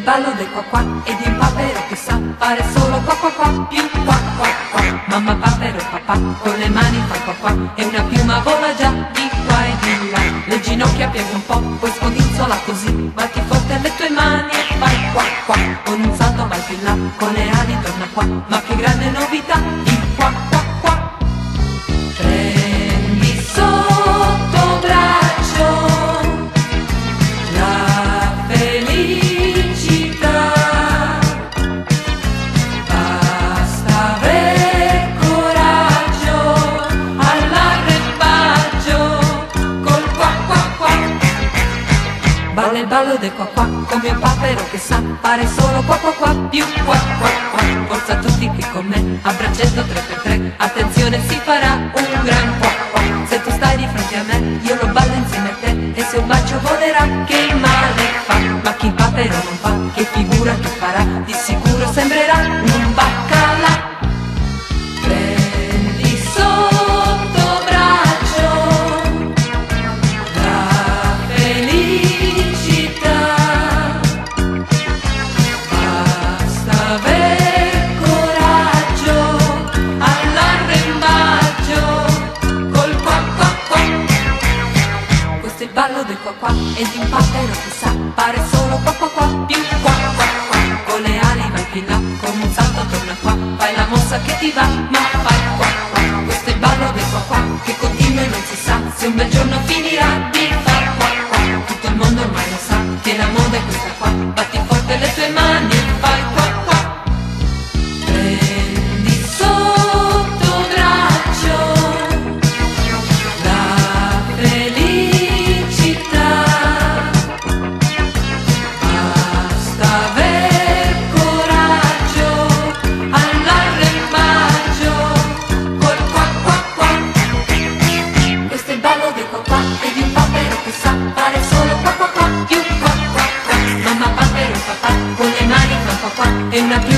ballo del qua qua e di un papero che sa fare solo qua qua qua più qua qua qua. Mamma papero papà con le mani fa qua qua e una piuma vola già di qua e di là. Le ginocchia piega un po', poi scodinzola così, batti forte le tue mani e fai qua qua. Con un salto vai più in là, con le ali torna qua, ma che grande novità, il qua qua qua. Prendi sotto braccio la felicità, basta aver coraggio all'arrembaggio col qua qua qua. Balla il ballo del qua qua con mio papero che sa fare solo qua qua qua più qua qua qua. Forza tutti qui con me a braccetto 3x3, attenzione si farà un gran qua qua. Se tu stai di fronte a me io lo ballo insieme a te e se un bacio volerà che male fa. Ma chi il papero non fa, che figura che farà, di sicuro sembrerà un baccalà. Prendi sotto braccio la felicità, basta aver coraggio all'arrembaggio col qua qua qua. Questo è il ballo del qua qua e di un papero che sa fare solo qua qua qua più qua qua qua. Con le ali vai più in là, con un salto torna qua, fai la mossa che ti va, ma fai qua qua. Questo è il ballo del qua qua che continua e non si sa se un bel giorno finirà di far qua qua. Tutto il mondo ormai lo sa che la moda è questa qua, batti forte le tue mani e fai qua qua. Prendi sotto braccio la felicità, basta aver coraggio all'arrembaggio col qua qua qua. Questo è il ballo del qua qua e di un papero che sa fare solo qua qua qua più qua qua qua. Mamma papero papà con le mani fa qua qua e una